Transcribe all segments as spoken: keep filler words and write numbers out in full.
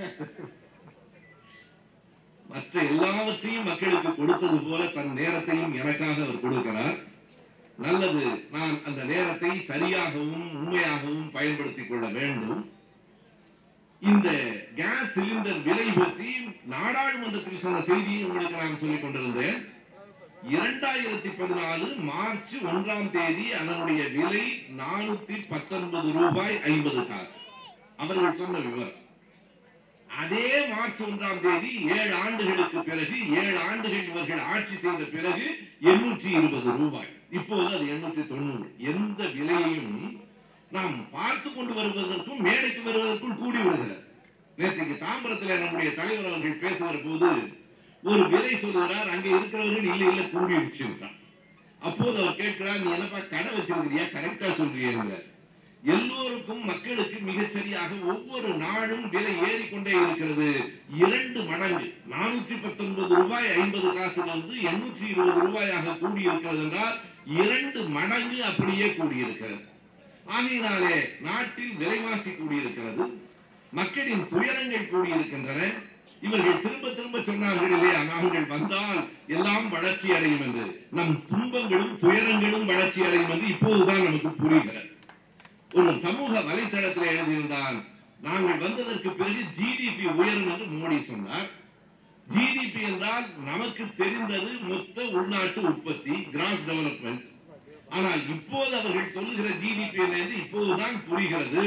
மற்ற எல்லாவற்றையும் மக்களுக்கு கொடுத்தது போல தன் நேரத்தையும் எனக்காக அவர் கொடுக்கிறார். நல்லது, நான் அந்த நேரத்தை சரியாகவும் உண்மையாகவும் பயன்படுத்திக் கொள்ள வேண்டும். இந்த கேஸ் சிலிண்டர் விலை பற்றி நாடாளுமன்றத்தில் சொன்ன செய்தியை உங்களுக்கு நான் சொல்லிக் கொண்டிருந்தேன். இரண்டாயிரத்தி பதினாலு மார்ச் ஒன்றாம் தேதி அதனுடைய விலை நானூத்தி பத்தொன்பது ரூபாய் ஐம்பது காசு. அவர்கள் சொன்ன விவரம். அதே மார்ச் ஒன்றாம் தேதி ஏழு ஆண்டுகளுக்கு பிறகு ஏழு ஆண்டுகள் இவர்கள் ஆட்சி செய்த பிறகு எண்ணூற்றி இருபது ரூபாய். இப்போது அது எண்ணூற்றி தொண்ணூறு. எந்த விலையையும் நாம் பார்த்து கொண்டு வருவதற்கும் மேடைக்கு வருவதற்கும் கூடி விடுகிறது. நேற்றைக்கு தாம்பரத்தில் நம்முடைய தலைவர் அவர்கள் பேசுகிற போது ஒரு விலை சொல்லுகிறார். அங்கே இருக்கிறவர்கள் இல்லை இல்லை கூடிடுச்சு. அப்போது அவர் கேட்கிறார், நீ என்னப்பா கடை வச்சிருக்கிறியா, கரெக்டா சொல்றீங்க. எல்லோருக்கும் மக்களுக்கு மிகச்சரியாக ஒவ்வொரு நாளும் விலை ஏறிக்கொண்டே இருக்கிறது. இரண்டு மடங்கு நானூற்றி பத்தொன்பது ரூபாய் ஐம்பது காசிலிருந்து எண்ணூற்றி இருபது ரூபாயாக கூடியிருக்கிறது என்றால் இரண்டு மடங்கு அப்படியே கூடியிருக்கிறது. ஆகையினாலே நாட்டில் விலைவாசி கூடியிருக்கிறது, மக்களின் துயரங்கள் கூடியிருக்கின்றன. இவர்கள் திரும்ப திரும்ப சொன்னார்கள் இல்லையா, நாங்கள் வந்தால் எல்லாம் வளர்ச்சி அடையும் என்று. நம் துன்பங்களும் துயரங்களும் வளர்ச்சி அடையும் என்று இப்போதுதான் நமக்கு புரிகிறது. ஒரு சமூக வலைத்தளத்தில் எழுதியிருந்தான், நாங்கள் வந்ததற்கு பிறகு ஜிடிபி உயரும் என்று மோடி சொன்னார். ஜிடிபி என்றால் நமக்கு தெரிந்தது மொத்த உள்நாட்டு உற்பத்தி, கிராஸ் டெவலப்மெண்ட். ஆனால் இப்போது அவர்கள் சொல்லுகிற ஜிடிபி என்று இப்போதுதான் புரிகிறது.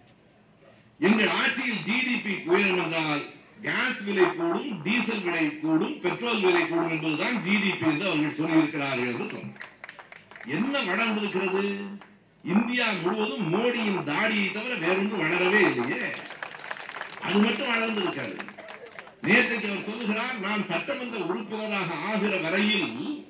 எங்கள் ஆட்சியில் ஜிடிபி உயரும் என்றால் கேஸ் விலை கூடும், டீசல் விலை கூடும், பெட்ரோல் விலை கூடும் என்பதுதான் ஜிடிபி என்று அவர்கள் சொல்லியிருக்கிறார்கள் என்று சொன்னார். என்ன வளர்ந்திருக்கிறது? இந்தியா முழுவதும் மோடியின் தாடியை தவிர வேறொன்று வளரவே இல்லையே, அது மட்டும் வளர்ந்திருக்கிறது. நேற்றைக்கு அவர் சொல்லுகிறார், நான் சட்டமன்ற உறுப்பினராக ஆகிற வரையில்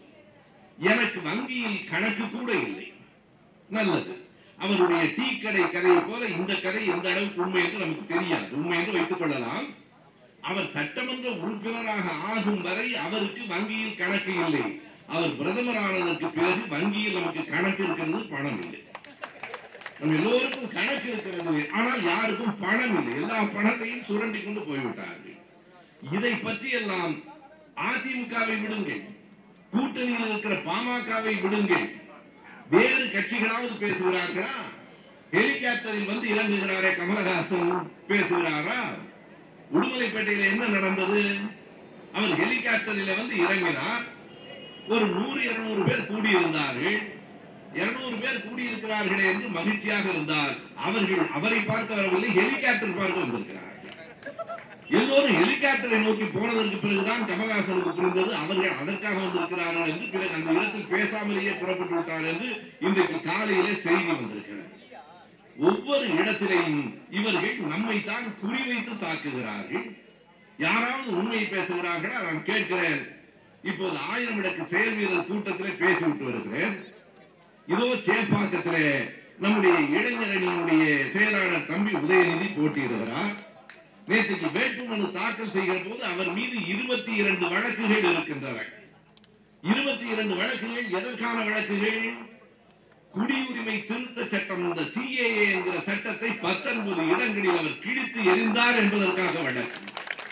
எனக்கு வங்கியில் கணக்கு கூட இல்லை. நல்லது, அவருடைய டீ கடை கதையை போல இந்த கதை எந்த அளவுக்கு உண்மை என்று நமக்கு தெரியாது. உண்மை என்று வைத்துக் கொள்ளலாம். அவர் சட்டமன்ற உறுப்பினராக ஆகும் வரை அவருக்கு வங்கியில் கணக்கு இல்லை. அவர் பிரதமர் ஆனதற்கு பிறகு வங்கியில் நமக்கு கணக்கு இருக்கிறது, பணம் இல்லை. நம்ம எல்லோருக்கும் கணக்கு இருக்கிறது, ஆனால் யாருக்கும் பணம் இல்லை. எல்லா பணத்தையும் சுரண்டி கொண்டு போய்விட்டார்கள். இதை பற்றி எல்லாம் அதிமுகவை விடுங்கள், கூட்டணியில் இருக்கிற பாமகவை விடுங்கள், வேறு கட்சிகளாவது பேசுகிறார்களா? ஹெலிகாப்டரில் வந்து இறங்குகிறாரே கமலஹாசன் பேசுகிறாரா? உடுமலைப்பேட்டையில என்ன நடந்தது? அவர் ஹெலிகாப்டரில் வந்து இறங்கினார். ஒரு நூறு இருநூறு பேர் கூடியிருந்தார்கள். இருநூறு பேர் கூடியிருக்கிறார்களே என்று மகிழ்ச்சியாக இருந்தார். அவர்கள் அவரை பார்க்க வரவில்லை, ஹெலிகாப்டர் பார்க்க வந்திருக்கிறார்கள். எல்லோரும் ஹெலிகாப்டரை நோக்கி போனதற்கு பிறகுதான் கமலஹாசனுக்கு புரிந்தது அவர்கள் அதற்காக வந்திருக்கிறார்கள் என்று. பிறகு அந்த இடத்தில் பேசாமலேயே புறப்பட்டு விட்டார் என்று இன்றைக்கு காலையிலே செய்தி வந்திருக்கிறது. ஒவ்வொரு இடத்திலேயும் இவர்கள் நம்மை தான் குறிவைத்து தாக்குகிறார்கள். யாராவது உண்மையை பேசுகிறார்களா? நான் கேட்கிறேன். இப்போது ஆயிரம் விளக்கு செயல் வீரர் கூட்டத்திலே பேசிவிட்டு வருகிறேன். இதோ சேப்பாக்கத்திலே நம்முடைய இளைஞரணியினுடைய செயலாளர் தம்பி உதயநிதி போட்டியிடுகிறார். நேற்றைக்கு வேட்புமனு தாக்கல் செய்கிற போது அவர் மீது இருபத்தி இரண்டு வழக்குகள் இருக்கின்றன. இருபத்தி இரண்டு வழக்குகள் எதற்கான வழக்குகள்? குடியுரிமை திருத்த சட்டம், இந்த சிஏஏ என்கிற சட்டத்தை பத்தொன்பது இடங்களில் அவர் கிழித்து எறிந்தார் என்பதற்காக வழக்கு.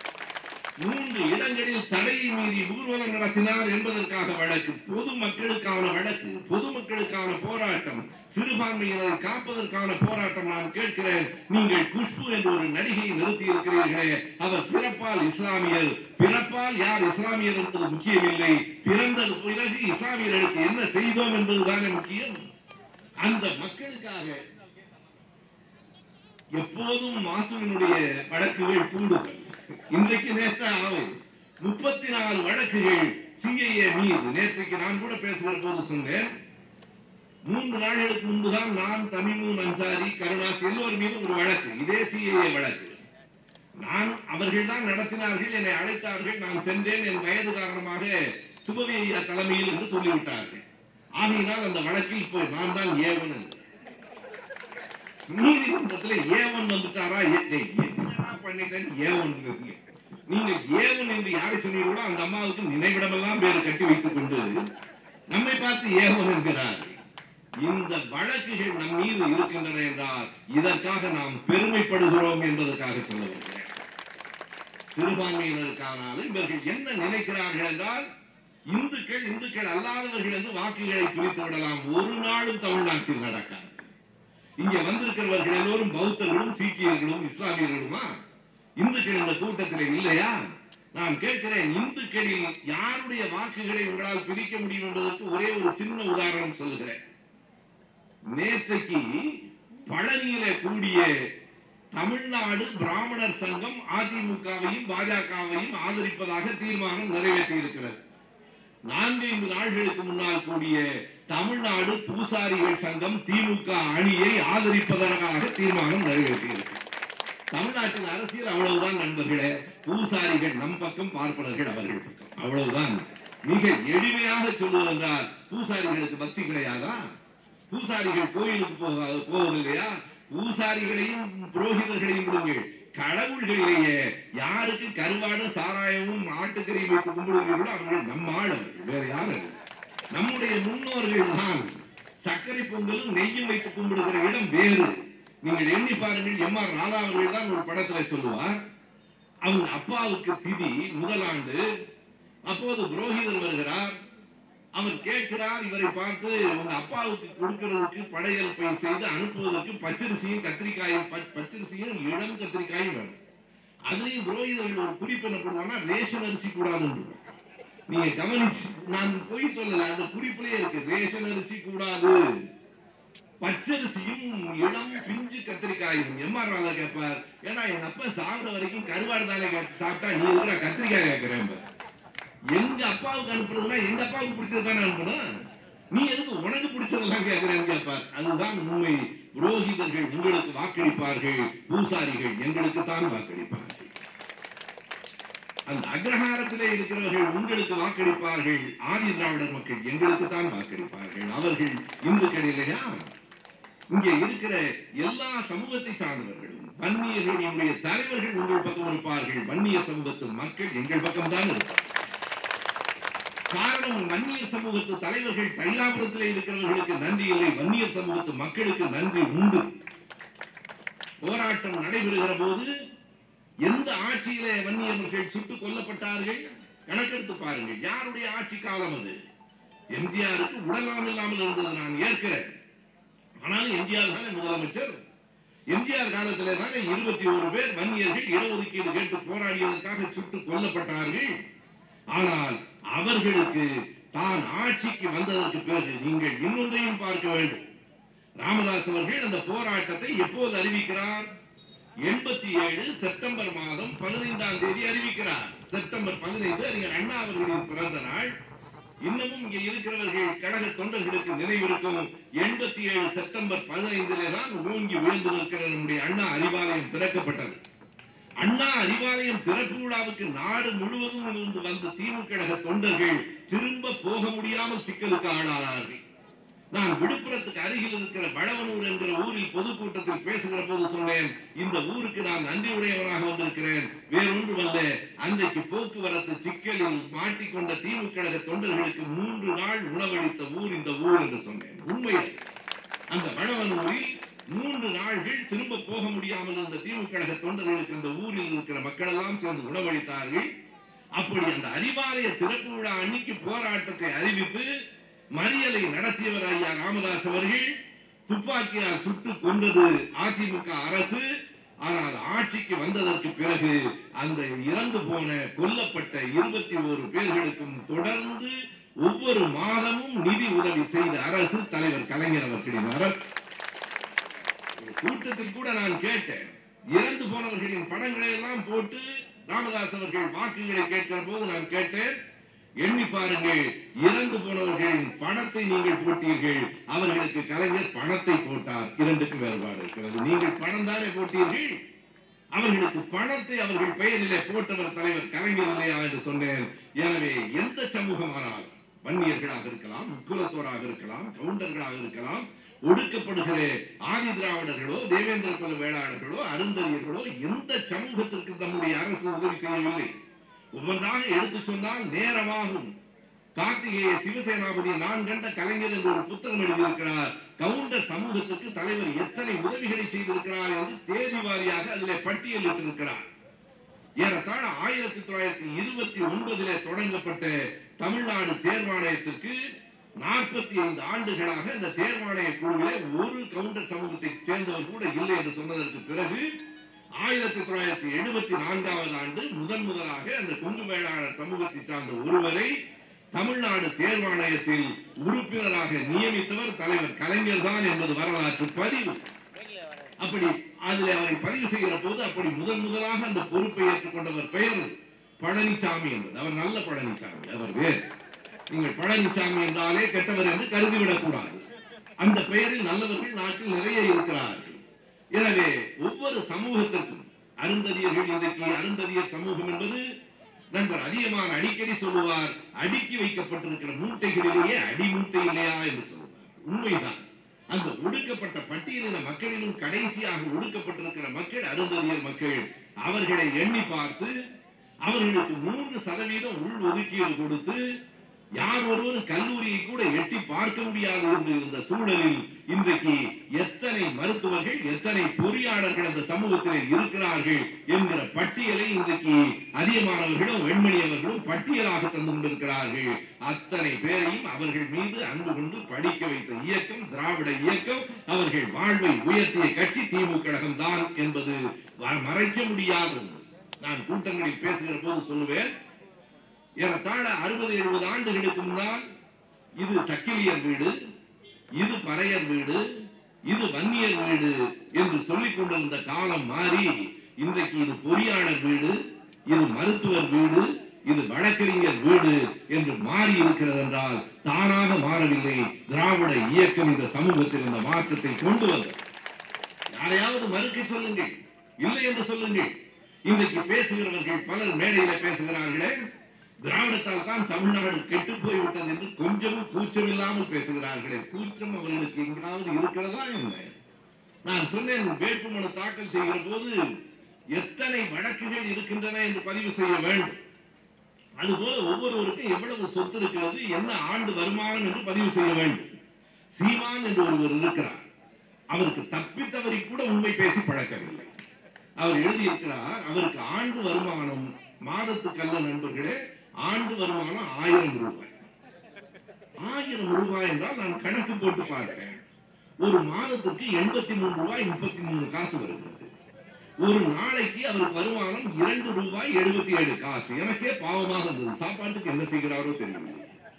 மூன்று இடங்களில் தடையை மீறி ஊர்வலம் நடத்தினார் என்பதற்காக வழக்கு. பொதுமக்களுக்கான வழக்கு, பொதுமக்களுக்கான போராட்டம், சிறுபான்மையினரை காப்பதற்கான போராட்டம். நான் கேட்கிறேன், நீங்கள் குஷ்பு என்ற ஒரு நடிகையை நிறுத்தி இருக்கிறீர்களே, அவர் பிறப்பால் இஸ்லாமியர். பிறப்பால் யார் இஸ்லாமியர் என்பது முக்கியமில்லை, பிறந்தது பிறகு இஸ்லாமியர்களுக்கு என்ன செய்தோம் என்பதுதானே முக்கியம். அந்த மக்களுக்காக எப்போதும் மாசுவினுடைய வழக்குகள் கூடுதல். இன்றைக்கு நேற்று முப்பத்தி நாலு வழக்குகள் சிஏஏ மீது. நேற்றைக்கு நான் கூட பேசுகிற போது சொன்னேன், மூன்று நாட்களுக்கு முன்புதான் நான், தமிமுன் அன்சாரி, கருணாஸ் எல்லோரும் மீது ஒரு வழக்கு, இதே சிஏஏ வழக்கு. நான் அவர்கள் தான் நடத்தினார்கள், என்னை அழைத்தார்கள், நான் சென்றேன். என் வயது காரணமாக சுபவி ஐயா தலைமையில் என்று சொல்லிவிட்டார்கள். ஆகையினால் அந்த வழக்கில் போய் நான் தான் ஏவன் என்று. நீதிமன்றத்தில் ஏவன் வந்துட்டாரா? பண்ணிட்டேன் ஏவன். நீங்க ஏவன் என்று யாரை சொன்னீர்களோ அந்த அம்மாவுக்கு நினைவிடமெல்லாம் பேர் கட்டி வைத்துக் கொண்டு நம்மை பார்த்து ஏவன் என்கிறார். இந்த வழக்குகள் நம் மீது இருக்கின்றன என்றால் இதற்காக நாம் பெருமைப்படுகிறோம் என்பதற்காக சொல்ல வருகிறேன். சிறுபான்மையினருக்கானாலும் இவர்கள் என்ன நினைக்கிறார்கள் என்றால் இந்துக்கள் இந்துக்கள் அல்லாதவர்கள் என்று வாக்குகளை பிரித்து விடலாம். ஒரு நாளும் தமிழ்நாட்டில் நடக்காது. இங்க வந்திருக்கிறவர்கள் எல்லோரும் பௌத்தர்களும் சீக்கியர்களும் இஸ்லாமியர்களுமா? இந்துக்கள் இந்த கூட்டத்தில் இல்லையா? நான் கேட்கிறேன், இந்துக்களில் யாருடைய வாக்குகளை உங்களால் பிரிக்க முடியும் என்பதற்கு ஒரே ஒரு சின்ன உதாரணம் சொல்லுகிறேன். நேற்றைக்கு பழனியில கூடிய தமிழ்நாடு பிராமணர் சங்கம் அதிமுகவையும் பாஜகவையும் ஆதரிப்பதாக தீர்மானம் நிறைவேற்றி இருக்கிறது. நான்கைந்து நாட்களுக்கு முன்னால் கூடிய தமிழ்நாடு பூசாரிகள் சங்கம் திமுக அணியை ஆதரிப்பதற்காக தீர்மானம் நிறைவேற்றியிருக்கிறது. தமிழ்நாட்டின் அரசியல் அவ்வளவுதான் நண்பர்களே. பூசாரிகள் நம் பக்கம், பார்ப்பனர்கள் அவர்கள் பக்கம், அவ்வளவுதான். மிக எளிமையாக சொல்வதென்றால் பூசாரிகளுக்கு பக்தி கிடையாதா? பூசாரிகள் கோயிலுக்கு போவதில்லையா? பூசாரிகளையும் புரோகிதர்களையும் விடுங்கள், கடவுள்களிலேயே யாருக்கு கருவாடு சாராயமும் ஆட்டுக்கறியும் வைத்து கும்பிடுகிறீர்களோ அவர்கள் நம்ம ஆளவர்கள், வேற யாரும். நம்முடைய முன்னோர்கள் தான் சர்க்கரை பொங்கலும் நெய்யும் வைத்து கும்பிடுகிற இடம் வேறு. நீங்கள் எண்ணி பாருங்கள். எம் ஆர் ராதா அவர்கள் தான் ஒரு படத்துல சொல்லுவார், அவங்க அப்பாவுக்கு திதி முதலாண்டு. அப்போது புரோகிதர் வருகிறார். அவர் கேட்கிறார், இவரை பார்த்து, உங்க அப்பாவுக்கு கொடுக்கிறதுக்கு படையெடுப்பை செய்து அனுப்புவதற்கு பச்சரிசியும் கத்திரிக்காயும் பச்சரிசியும் இளம் கத்திரிக்காயும் வேணும். அதுலயும் புரோகிதர்கள் ஒரு குறிப்பு என்ன பண்ணுவாங்கன்னா, ரேஷன் அரிசி கூடாதுன்னு. நீங்க கவனிச்சு, நான் பொய் சொல்லல, அந்த குறிப்பிலேயே இருக்கு, ரேஷன் அரிசி கூடாது, பச்சரிசியும் இளம் பிஞ்சு கத்திரிக்காயும். எம் ஆர் ராதா கேட்பார், ஏன்னா எங்க அப்பா சாப்பிட வரைக்கும் கருவாடு தானே சாப்பிட்டா, நீ எதுக்குடா கத்திரிக்காய் கேட்கிறேன்? எங்க அப்பாவுக்கு அனுப்புறதுனா எங்க அப்பாவுக்கு பிடிச்சது தானே அனுப்பணும், நீ எதுக்கு உனக்கு பிடிச்சதெல்லாம் கேட்கிறேன்னு கேட்பார். அதுதான் உண்மை. புரோகிதர்கள் உங்களுக்கு வாக்களிப்பார்கள், பூசாரிகள் எங்களுக்கு தான் வாக்களிப்பார்கள். அந்த அக்ரஹாரத்திலே இருக்கிறவர்கள் உங்களுக்கு வாக்களிப்பார்கள், ஆதி திராவிடர் மக்கள் எங்களுக்கு தான் வாக்களிப்பார்கள். அவர்கள் இந்துக்கள் இல்லையா? இங்கே இருக்கிற எல்லா சமூகத்தை சார்ந்தவர்களும் வன்னியர்களுடைய தலைவர்கள் உங்கள் பக்கம் இருப்பார்கள், வன்னிய சமூகத்து மக்கள் எங்கள் பக்கம் தான் இருப்பார்கள். காரணம், வன்னியர் சமூகத்து தலைவர்கள் தைலாபுரத்திலே இருக்கிறவர்களுக்கு நன்றி இல்லை, வன்னியர் சமூகத்து மக்களுக்கு நன்றி உண்டு. போராட்டம் நடைபெறுகிற போது எந்த ஆட்சியிலே வன்னியர்கள் சுட்டுக் கொல்லப்பட்டார்கள் கணக்கெடுத்து பாருங்கள். யாருடைய ஆட்சி காலம் அது? எம்ஜிஆருக்கு உடல்நலம் இல்லாமல் இருந்தது, நான் ஏற்கிறேன். ஆனாலும் எம்ஜிஆர் தானே முதலமைச்சர். எம்ஜிஆர் காலத்திலே தானே இருபத்தி ஒரு பேர் வன்னியர்கள் இடஒதுக்கீடு கேட்டு போராடியதற்காக சுட்டுக் கொல்லப்பட்டார்கள். ஆனால் அவர்களுக்கு தான் ஆட்சிக்கு வந்ததற்கு பிறகு நீங்கள் இன்னொன்றையும் பார்க்க வேண்டும். ராமதாஸ் அவர்கள் அந்த போராட்டத்தை எப்போது அறிவிக்கிறார்? எண்பத்தி ஏழு செப்டம்பர் மாதம் பதினைந்தாம் தேதி அறிவிக்கிறார். செப்டம்பர் பதினைந்து அறிஞர் அண்ணா அவர்களின் பிறந்த நாள். இன்னமும் இங்கே இருக்கிறவர்கள் கழக தொண்டர்களுக்கு நினைவிருக்கும், எண்பத்தி ஏழு செப்டம்பர் பதினைந்திலே தான் ஓங்கி விழுந்து நிற்கிற நம்முடைய அண்ணா அறிவாலயம் திறக்கப்பட்டது. அண்ணா அறிவாலயம் திறப்பு விழாவுக்கு நாடு முழுவதும் இருந்து வந்த திமுக கழக தொண்டர்கள் திரும்ப போக முடியாமல் சிக்கலுக்கு ஆளானார்கள். நான் விழுப்புரத்துக்கு அருகில் இருக்கிற வளவனூர் என்கிற ஊரில் பொதுக்கூட்டத்தில் பேசுகிற போது சொன்னேன், இந்த ஊருக்கு நான் நன்றியுடையவராக வந்திருக்கிறேன், வேறொன்றுமல்ல, அன்றைக்கு போக்குவரத்து சிக்கலில் மாட்டிக்கொண்ட திமுக கழக தொண்டர்களுக்கு மூன்று நாள் உணவளித்த ஊர் இந்த ஊர் என்று சொன்னேன். உண்மையில் அந்த வளவனூரில் மூன்று நாள்கள் திரும்ப போக முடியாமல் இருந்த திமுக கழக தொண்டர்களுக்கு இந்த ஊரில் இருக்கிற மக்கள் எல்லாம் சேர்ந்து உணவளித்தார்கள். அப்படி அந்த அறிவாலய திறப்பு விழா அன்னைக்கு போராட்டத்தை அறிவித்து மறியலை நடத்தியவர் ஐயா ராமதாஸ் அவர்கள். துப்பாக்கியால் சுட்டு கொண்டது அதிமுக அரசு. ஆனால் ஆட்சிக்கு வந்ததற்கு பிறகு அந்த இறந்து போன கொல்லப்பட்ட இருபத்தி ஒரு பேர்களுக்கும் தொடர்ந்து ஒவ்வொரு மாதமும் நிதி உதவி செய்த அரசு தலைவர் கலைஞர் அவர்களின் அரசு. கூட்டத்தில் கூட நான் கேட்டேன், இறந்து போனவர்களின் படங்களை எல்லாம் போட்டு ராமதாஸ் அவர்கள் வாக்குகளை கேட்கிற போது நான் கேட்டேன், எண்ணி பாருங்கள், இறந்து போனவர்களின் பணத்தை நீங்கள் போட்டீர்கள், அவர்களுக்கு கலைஞர் பணத்தை போட்டார். இரண்டுக்கு வேறுபாடு இருக்கிறது. நீங்கள் பணம் தானே போட்டீர்கள், அவர்களுக்கு பணத்தை அவர்கள் பெயரிலே போட்டவர் தலைவர் கலைஞர் இல்லையா என்று சொன்னேன். எனவே எந்த சமூகமானால், வன்னியர்களாக இருக்கலாம், முக்குலத்தோராக இருக்கலாம், கவுண்டர்களாக இருக்கலாம், ஒடுக்கப்படுகிற ஆதி திராவிடர்களோ தேவேந்திர குல வேளாளர்களோ அருந்ததியர்களோ எந்த சமூகத்திற்கு நம்முடைய அரசு உதவி செய்யவில்லை. ஒவ்வொன்றாக எடுத்து சொன்னால் நேரமாகும். கார்த்திகேய சிவசேனாபதி நான் கண்ட கலைஞர் என்று ஒரு புத்தகம் எழுதியிருக்கிறார். கவுண்டர் சமூகத்துக்கு தலைவர் எத்தனை உதவிகளை செய்திருக்கிறார் என்று தேதி வாரியாக அதிலே பட்டியலிட்டிருக்கிறார். ஏறத்தாழ ஆயிரத்தி தொள்ளாயிரத்தி இருபத்தி ஒன்பதிலே தொடங்கப்பட்ட தமிழ்நாடு தேர்வாணையத்திற்கு நாற்பத்தி ஐந்து ஆண்டுகளாக இந்த தேர்வாணைய குழுவிலே ஒரு கவுண்டர் சமூகத்தை சேர்ந்தவர் கூட இல்லை என்று சொன்னதற்கு பிறகு ஆயிரத்தி தொள்ளாயிரத்தி எழுபத்தி நான்காவது ஆண்டு முதன் முதலாக அந்த கொங்கு வேளாளர் சமூகத்தை சார்ந்த ஒருவரை தமிழ்நாடு தேர்வாணையத்தில் உறுப்பினராக நியமித்தவர் தலைவர் கலைஞர் தான் என்பது வரலாற்று பதிவு. அப்படி அதில் அவரை பதிவு செய்கிற போது அப்படி முதன் முதலாக அந்த பொறுப்பை ஏற்றுக்கொண்டவர் பெயர் பழனிசாமி என்பது. அவர் நல்ல பழனிசாமி, அவர் வேறு. நீங்கள் பழனிசாமி என்றாலே கெட்டவர் என்று கருதிவிடக் கூடாது. அந்த பெயரில் நல்லவர்கள் நாட்டில் நிறைய இருக்கிறார்கள். எனவே ஒவ்வொரு சமூகத்திற்கும் அருந்ததியர்கள், இன்றைக்கு அருந்ததியர் சமூகம் என்பது நண்பர் அதிகமாக அடிக்கடி சொல்லுவார், அடுக்கி வைக்கப்பட்டிருக்கிற மூட்டைகளிலேயே அடி மூட்டை இல்லையா என்று சொல்லுவார். உண்மைதான். அந்த ஒடுக்கப்பட்ட பட்டியலின மக்களிலும் கடைசியாக ஒடுக்கப்பட்டிருக்கிற மக்கள் அருந்ததியர் மக்கள். அவர்களை எண்ணி பார்த்து அவர்களுக்கு மூன்று சதவீதம் உள் ஒதுக்கீடு கொடுத்து யார் ஒருவரும் கல்லூரியை கூட எட்டி பார்க்க முடியாது என்று இருந்த சூழலில் இன்றைக்கு எத்தனை மருத்துவர்கள், எத்தனை பொறியாளர்கள் அந்த சமூகத்திலே இருக்கிறார்கள் என்கிற பட்டியலை இன்றைக்கு அதிகமானவர்களும் வெண்மணி அவர்களும் பட்டியலாக தந்து கொண்டிருக்கிறார்கள். அத்தனை பேரையும் அவர்கள் மீது அன்பு கொண்டு படிக்க வைத்த இயக்கம் திராவிட இயக்கம். அவர்கள் வாழ்வை உயர்த்திய கட்சி திமுக கழகம் தான் என்பது மறைக்க முடியாது. நான் கூட்டங்களில் பேசுகிற போது சொல்லுவேன், ஏறத்தாழ அறுபது எழுபது ஆண்டுகளுக்கு முன்னால் இது சக்கிலியர் வீடு, இது பறையர் வீடு, இது வன்னியர் வீடு என்று சொல்லிக் கொண்டிருந்த காலம் மாறி இன்றைக்கு இது பொறியாளர் வீடு, இது மருத்துவர் வீடு, இது வழக்கறிஞர் வீடு என்று மாறி இருக்கிறது என்றால் தானாக மாறவில்லை. திராவிட இயக்கம் இந்த சமூகத்தில் இந்த மாற்றத்தை கொண்டு வந்தது. யாரையாவது மறுக்க சொல்லுங்கள், இல்லை என்று சொல்லுங்கள். இன்றைக்கு பேசுகிறவர்கள் பலர் மேடையில பேசுகிறார்களே, திராவிடத்தால் தான் தமிழ்நாடு கெட்டு போய்விட்டது என்று கொஞ்சமும் கூச்சம் இல்லாமல் பேசுகிறார்களே. கூச்சம் அவர்களுக்கு எங்காவது இருக்கிறதா என்ன? நான் சொன்னேன், வேட்புமனு தாக்கல் செய்கிற போது எத்தனை வழக்குகள் இருக்கின்றன என்று பதிவு செய்ய வேண்டும். அதுபோல ஒவ்வொருவருக்கும் எவ்வளவு சொத்து இருக்கிறது, என்ன ஆண்டு வருமானம் என்று பதிவு செய்ய வேண்டும். சீமான் என்று ஒருவர் இருக்கிறார். அவருக்கு தப்பி தவறி கூட உண்மை பேசி பழக்கவில்லை. அவர் எழுதியிருக்கிறார், அவருக்கு ஆண்டு வருமானம் மாதத்துக்கல்ல நண்பர்களே, ஆண்டு வருமானம் ஆயிரம் ரூபாய். ஆயிரம் ரூபாய் என்றால் நான் கணக்கு போட்டு பார்க்கிறேன். ஒரு மாதத்துக்கு எண்பத்தி மூணு ரூபாய் முப்பத்தி மூணு காசு வருகிறது. ஒரு நாளைக்கு அவருக்கு வருமானம் இரண்டு ரூபாய் எழுபத்தி ஏழு காசு. எனக்கே பாவமாக இருந்தது, சாப்பாட்டுக்கு என்ன செய்கிறாரோ தெரியவில்லை.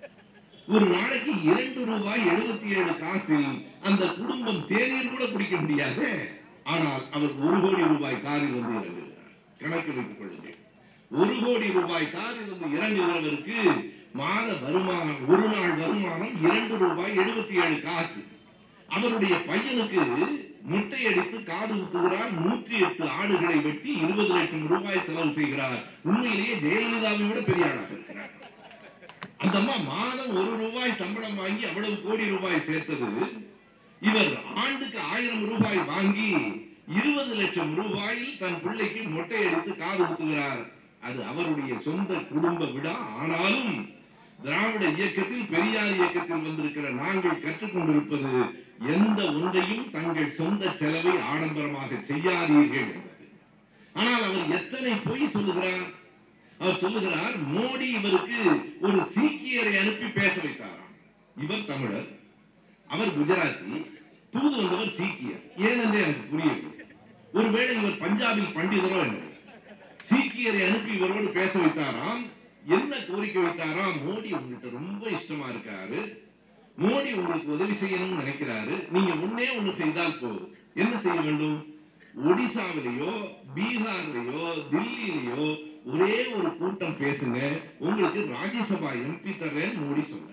ஒரு நாளைக்கு இரண்டு ரூபாய் எழுபத்தி ஏழு காசில் அந்த குடும்பம் தேநீர் கூட குடிக்க முடியாது. ஆனால் அவர் ஒரு கோடி ரூபாய் காரில் வந்து இறங்குகிறார். கணக்கு வைத்துக் கொள்ளுங்கள். ஒரு கோடி ரூபாய் காரில் வந்து இறங்குகிறவருக்கு மாத வருமானம், ஒரு நாள் வருமானம் இரண்டு ரூபாய் எழுபத்தி ஏழு காசு. அவருடைய பையனுக்கு முட்டை அடித்து காது ஊத்துகிறார். நூற்றி எட்டு ஆடுகளை வெட்டி இருபது லட்சம் ரூபாய் செலவு செய்கிறார். உண்மையிலேயே ஜெயலலிதாவை விட பெரிய ஆளாக இருக்கிறார். அந்த அம்மா மாதம் ஒரு ரூபாய் சம்பளம் வாங்கி அவ்வளவு கோடி ரூபாய் சேர்த்தது. இவர் ஆண்டுக்கு ஆயிரம் ரூபாய் வாங்கி இருபது லட்சம் ரூபாயில் தன் பிள்ளைக்கு மொட்டை அடித்து காது ஊத்துகிறார். அது அவருடைய சொந்த குடும்ப விடா. ஆனாலும் திராவிட இயக்கத்தில், பெரியார் இயக்கத்தில் வந்திருக்கிற நாங்கள் கற்றுக்கொண்டிருப்பது, எந்த ஒன்றையும் தங்கள் சொந்த செலவை ஆடம்பரமாக செய்யாதீர்கள் என்பது. ஆனால் அவர் எத்தனை பொய் சொல்லுகிறார். அவர் சொல்லுகிறார், மோடி இவருக்கு ஒரு சீக்கியரை அனுப்பி பேச வைத்தாராம். இவர் தமிழர், அவர் குஜராத்தி, தூது வந்தவர் சீக்கியர். ஏனென்றே எனக்கு புரியவில்லை. ஒருவேளை இவர் பஞ்சாபில் பண்டிதரோ என்ன. சீக்கியரை அனுப்பி இவரோடு பேச வைத்தாராம். என்ன கோரிக்கை வைத்தாராம்? மோடி உங்ககிட்ட ரொம்ப இஷ்டமா இருக்காரு, மோடி உங்களுக்கு உதவி செய்யணும்னு நினைக்கிறாரு, நீங்க ஒன்னே ஒண்ணு செய்தால் போதும். என்ன செய்ய வேண்டும்? ஒடிசாவிலேயோ பீகார்லயோ தில்லியிலேயோ ஒரே ஒரு கூட்டம் பேசுங்க, உங்களுக்கு ராஜ்யசபா எம்பி தர்றேன்னு மோடி சொன்னார்.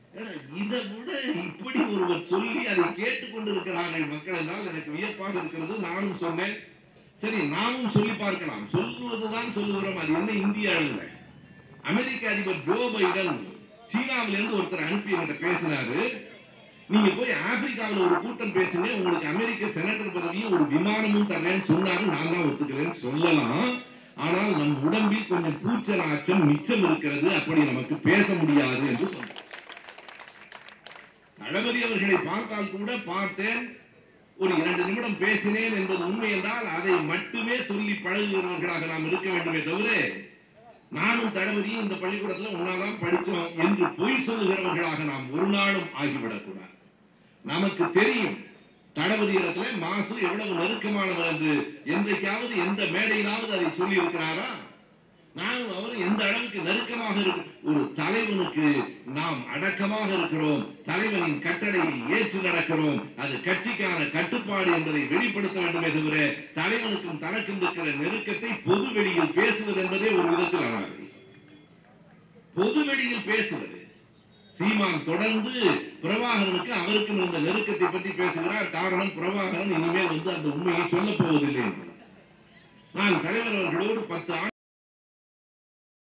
இதை விட இப்படி ஒருவர் சொல்லி அதை கேட்டுக்கொண்டு இருக்கிறார்கள் மக்கள் என்றால் எனக்கு வியப்பாக இருக்கிறது. நானும் சொன்னேன், சரி நாமும் சொல்லி பார்க்கலாம். சொல்லுவதுதான் சொல்லுகிறோம், அது என்ன இந்திய அளவில். அமெரிக்க அதிபர் ஜோ பைடன் சீனாவில இருந்து ஒருத்தர் அனுப்பி என்கிட்ட பேசினாரு, நீங்க போய் ஆப்பிரிக்காவில் ஒரு கூட்டம் பேசுங்க, உங்களுக்கு அமெரிக்க செனட்டர் பதவியும் ஒரு விமானமும் தர்றேன்னு சொன்னாரு. நான் தான் ஒத்துக்கிறேன்னு சொல்லலாம். ஆனால் நம் உடம்பில் கொஞ்சம் கூச்சல் அச்சம் மிச்சம் இருக்கிறது, அப்படி நமக்கு பேச முடியாது என்று சொன்னார். தளபதி அவர்களை பார்த்தால் கூட பார்த்தேன், ஒரு இரண்டு நிமிடம் பேசினேன் என்பது உண்மை என்றால் அதை மட்டுமே சொல்லி பழகுகிறவர்களாக நாம் இருக்க வேண்டுமே தவிர நானும் தளபதியும் இந்த பள்ளிக்கூடத்தில் ஒன்னாதான் படிச்சோம் என்று பொய் சொல்லுகிறவர்களாக நாம் ஒரு நாளும் ஆகிவிடக்கூடாது. நமக்கு தெரியும் தளபதி இடத்துல மாசு எவ்வளவு நெருக்கமானவர் என்று என்றைக்காவது எந்த மேடையிலாவது அதை சொல்லி இருக்கிறாரா? நானும் அவரும் எந்த அளவுக்கு நெருக்கமாக இருக்கு. ஒரு தலைவனுக்கு நாம் அடக்கமாக இருக்கிறோம், தலைவனின் கட்டளையை ஏற்று நடக்கிறோம், அது கட்சிக்கான கட்டுப்பாடு என்பதை வெளிப்படுத்த வேண்டுமே தவிர தலைவனுக்கும் தனக்கும் இருக்கிற நெருக்கத்தை பொது வெளியில் பேசுவது என்பதே ஒரு விதத்தில் அனாதை. பொது வெளியில் பேசுவது. சீமான் தொடர்ந்து பிரபாகரனுக்கு அவருக்கும் இருந்த நெருக்கத்தை பற்றி பேசுகிறார். காரணம், பிரபாகரன் இனிமேல் வந்து அந்த உண்மையை சொல்ல போவதில்லை என்று. நான் தலைவர் அவர்களோடு பத்து